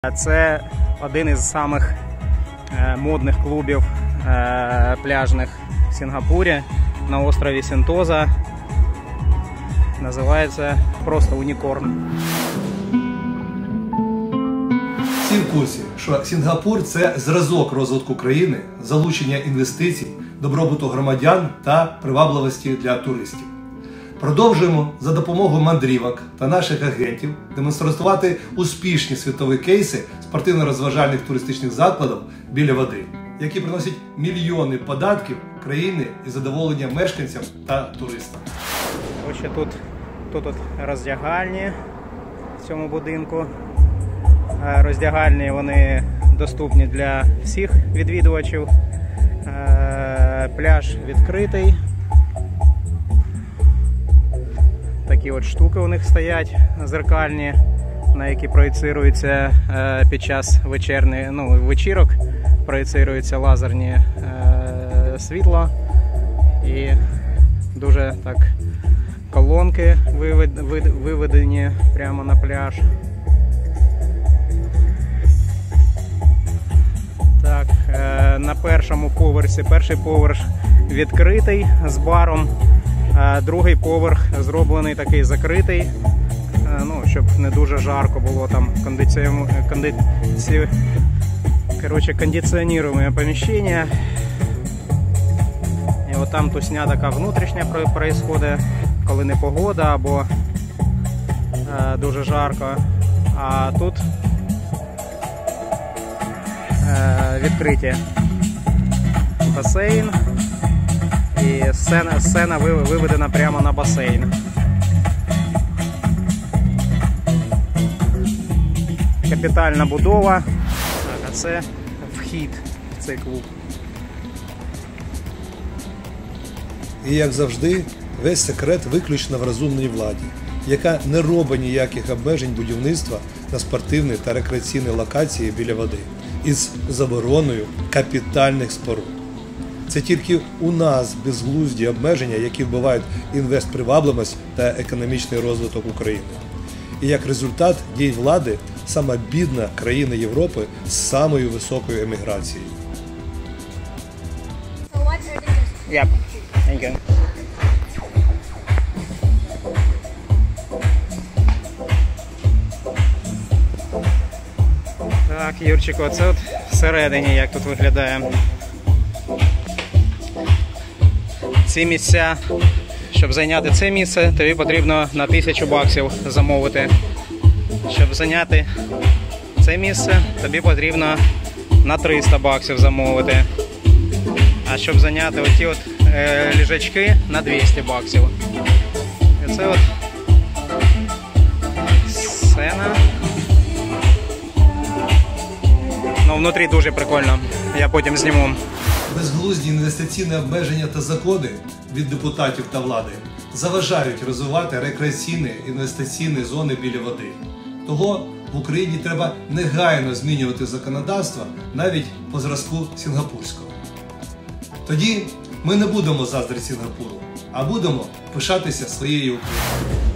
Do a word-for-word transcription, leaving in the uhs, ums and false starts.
Це один із самих модних клубів пляжних в Сінгапурі на острові Сентоза. Називається просто Унікорн. Всі в курсі, що Сінгапур – це зразок розвитку країни, залучення інвестицій, добробуту громадян та привабливості для туристів. Продовжуємо за допомогою мандрівок та наших агентів демонструвати успішні світові кейси спортивно-розважальних туристичних закладів біля води, які приносять мільйони податків країни і задоволення мешканцям та туристам. Ось тут, тут от роздягальні в цьому будинку. Роздягальні вони доступні для всіх відвідувачів. Пляж відкритий. Такі от штуки у них стоять зеркальні, на які проєцируються під час вечірні, ну, вечірок, проєцируються лазерні е, світло і дуже так колонки вивед, виведені прямо на пляж. Так, е, на першому поверсі, перший поверх відкритий з баром. Другий поверх зроблений такий закритий, ну, щоб не дуже жарко було, там кондиціонуємо, кондиці... коротше, кондиціонуємо поміщення. І от там тусня така внутрішня происходить, коли не погода або е, дуже жарко. А тут е, відкриті басейн. І сцена, сцена виведена прямо на басейн. Капітальна будова. А це вхід в цей клуб. І як завжди, весь секрет виключно в розумній владі, яка не робить ніяких обмежень будівництва на спортивні та рекреаційні локації біля води із забороною капітальних споруд. Це тільки у нас безглузді обмеження, які вбивають інвестпривабливість та економічний розвиток України. І як результат дій влади – сама бідна країна Європи з самою високою еміграцією. Yep. Thank you. Так, Юрчику, оце от всередині як тут виглядає. Ці місця, щоб зайняти це місце, тобі потрібно на тисячу баксів замовити. Щоб зайняти це місце, тобі потрібно на триста баксів замовити. А щоб зайняти оті от е, ліжачки, на двісті баксів. І це от сцена. Ну, внутрі дуже прикольно. Я потім зніму. Безглузді інвестиційні обмеження та закони від депутатів та влади заважають розвивати рекреаційні інвестиційні зони біля води. Того в Україні треба негайно змінювати законодавство навіть по зразку сінгапурського. Тоді ми не будемо заздрити Сінгапуру, а будемо пишатися своєю Україною.